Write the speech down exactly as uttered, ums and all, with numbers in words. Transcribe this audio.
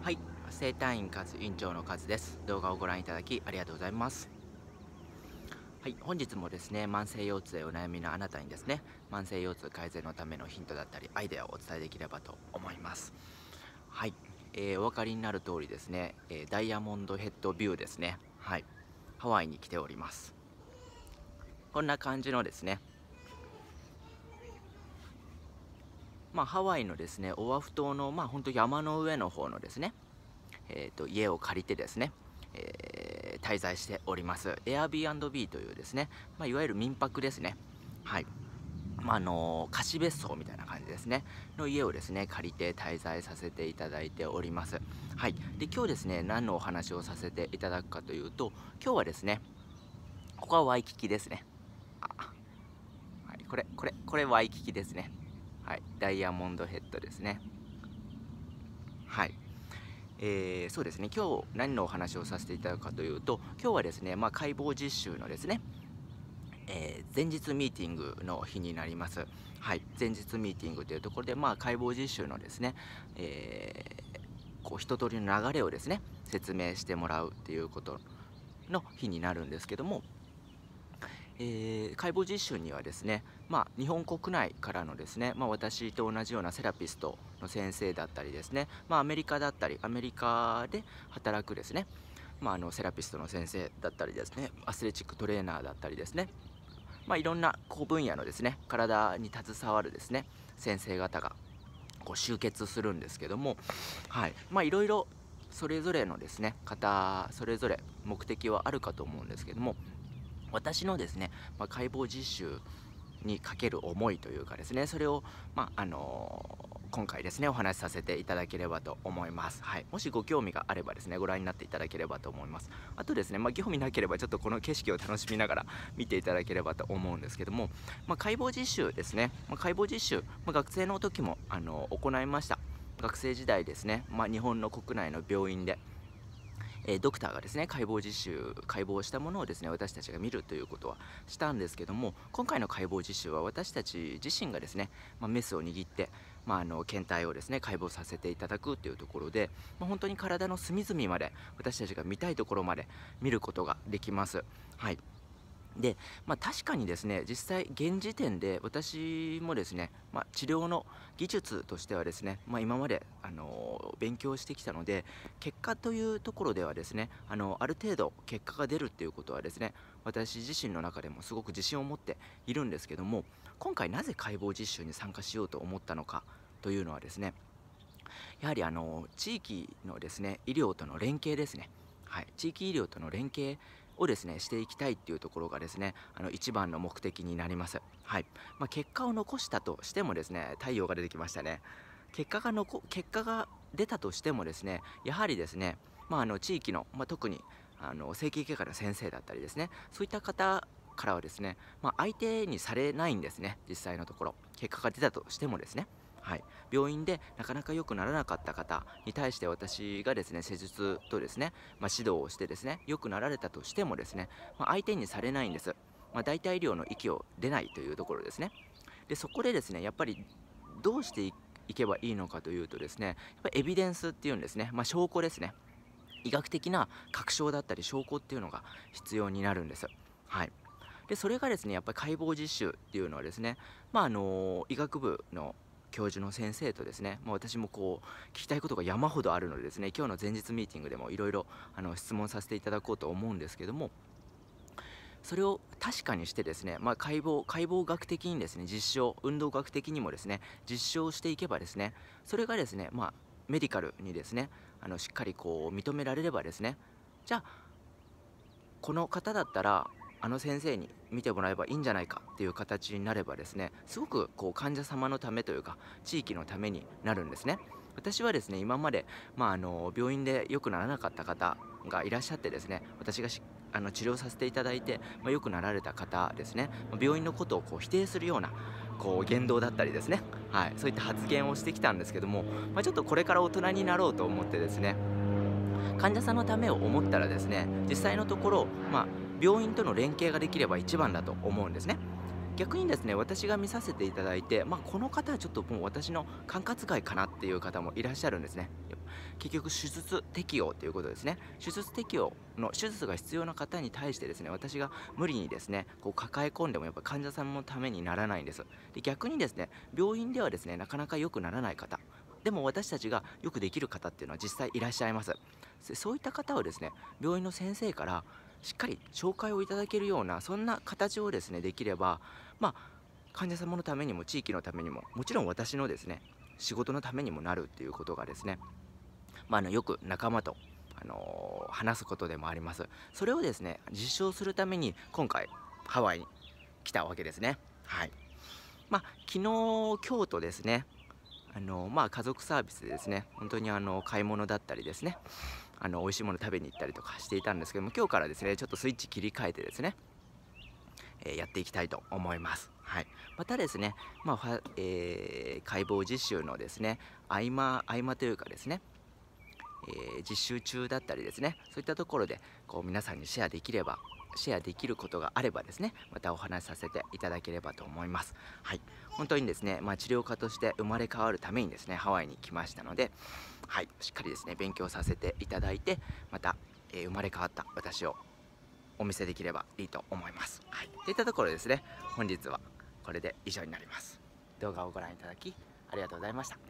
はい、整体院活院長のカズです。動画をご覧いただきありがとうございます。はい、本日もですね、慢性腰痛でお悩みのあなたにですね、慢性腰痛改善のためのヒントだったり、アイデアをお伝えできればと思います。はい、えー、お分かりになる通りですね、えーダイヤモンドヘッドビューですね。はい、ハワイに来ております。こんな感じのですね、まあ、ハワイのですね、オアフ島の、まあ、ほんと山の上の方のですね、えーと、家を借りてですね、えー滞在しております。Airbnb というですね、まあ、いわゆる民泊ですね。はい。まあ、あのー貸し別荘みたいな感じですね。の家をですね、借りて滞在させていただいております。はい。で、今日ですね、何のお話をさせていただくかというと、今日はですね、ここはワイキキですね。あ、はい、これ、これ、これワイキキですね。はい。ダイヤモンドヘッドですね。はい。えー、そうですね、今日何のお話をさせていただくかというと、今日はですね、まあ、解剖実習のですね、えー前日ミーティングの日になります。はい、前日ミーティングというところで、まあ、解剖実習のですね、えーこう一通りの流れをですね、説明してもらうっていうことの日になるんですけども、えー解剖実習にはですね、まあ、日本国内からのですね、まあ、私と同じようなセラピストの先生だったりですね、まあ、アメリカだったり、アメリカで働くですね、まあ、あのセラピストの先生だったりですね、アスレチックトレーナーだったりですね、まあ、いろんなこう分野のですね、体に携わるですね、先生方がこう集結するんですけども、はい、まあいろいろそれぞれのですね、方それぞれ目的はあるかと思うんですけども、私のですね、まあ、解剖実習にかける思いというかですね、それを、まああのー今回ですね、お話しさせていただければと思います。はい、もしご興味があればですね、ご覧になっていただければと思います。あとですね、まあ、興味なければちょっとこの景色を楽しみながら見ていただければと思うんですけども、まあ、解剖実習ですね、まあ、解剖実習、まあ、学生の時も、あのー行いました。学生時代ですね、まあ、日本の国内の病院で、えードクターがですね、解剖実習解剖したものをですね、私たちが見るということはしたんですけども、今回の解剖実習は私たち自身がですね、まあ、メスを握って、まあ、あの検体をですね解剖させていただくというところで、まあ、本当に体の隅々まで私たちが見たいところまで見ることができます。はい。で、まあ、確かにですね、実際現時点で私もですね、まあ、治療の技術としてはですね、まあ、今まで、あの勉強してきたので、結果というところではですね、あのある程度結果が出るっていうことはですね、私自身の中でもすごく自信を持っているんですけども、今回なぜ解剖実習に参加しようと思ったのかというのはですね、やはりあの地域のですね医療との連携ですね。はい、地域医療との連携をですねしていきたいっていうところがですね、あの一番の目的になります。はい。まあ、結果を残したとしてもですね、太陽が出てきましたね。結果がのこ結果が出たとしてもですね、やはりですね、まあ、あの地域の、まあ、特にあの整形外科の先生だったりですね、そういった方からはですね、まあ、相手にされないんですね、実際のところ。結果が出たとしてもですね。はい、病院でなかなか良くならなかった方に対して私がですね施術とですね、まあ、指導をしてですね良くなられたとしてもですね、まあ、相手にされないんです。まあ、代替医療の域を出ないというところですね。でそこでですねやっぱりどうしていいけばいいのかというとですね、やっぱりエビデンスっていうんですね、まあ、証拠ですね。医学的な確証だったり証拠っていうのが必要になるんです。はい。でそれがですねやっぱり解剖実習っていうのはですね、まああの医学部の教授の先生とですね、まあ、私もこう聞きたいことが山ほどあるのでですね、今日の前日ミーティングでもいろいろ質問させていただこうと思うんですけども、それを確かにしてですね、まあ、解剖解剖学的にですね実証、運動学的にもですね実証していけばですね、それがですね、まあ、メディカルにですねあのしっかりこう認められればですね、じゃあこの方だったらあの先生に見てもらえばいいんじゃないかっていう形になればですね、すごくこう患者様のためというか地域のためになるんですね。私はですね今まで、まあ、あの病院で良くならなかった方がいらっしゃってですね、私がしあの治療させていただいて、まあ、良くなられた方ですね、まあ病院のことをこう否定するようなこう言動だったりですね、はい、そういった発言をしてきたんですけども、まあ、ちょっとこれから大人になろうと思ってですね、患者さんのためを思ったらですね、実際のところ、まあ、病院との連携ができれば一番だと思うんですね。逆にですね、私が見させていただいて、まあ、この方はちょっともう私の管轄外かなっていう方もいらっしゃるんですね。 結局手術適用ということですね。手術適用の手術が必要な方に対してですね、私が無理にですねこう抱え込んでもやっぱ患者さんのためにならないんです。で逆にですね、病院ではですねなかなか良くならない方でも私たちがよくできる方っていうのは実際いらっしゃいます。でそういった方をですね病院の先生からしっかり紹介をいただけるようなそんな形をですねできれば、まあ患者様のためにも地域のためにももちろん私のですね仕事のためにもなるっていうことがですね、まあ、あのよく仲間と、あのー話すことでもあります。それをですね実証するために今回ハワイに来たわけですね。はい。まあ昨日京都ですね、あのーまあ家族サービスでですね本当にあの買い物だったりですね、あの美味しいもの食べに行ったりとかしていたんですけども、今日からですねちょっとスイッチ切り替えてですね、えーやっていきたいと思います。はい、またですね、まあはえー解剖実習のですね合間合間というかですね、えー実習中だったりですね、そういったところでこう皆さんにシェアできればシェアできることがあればですねまたお話しさせていただければと思います。はい、本当にですね、まあ、治療家として生まれ変わるためにですねハワイに来ましたので、はい、しっかりですね勉強させていただいて、また、えー生まれ変わった私をお見せできればいいと思います。はい、といったところですね、本日はこれで以上になります。動画をご覧いただきありがとうございました。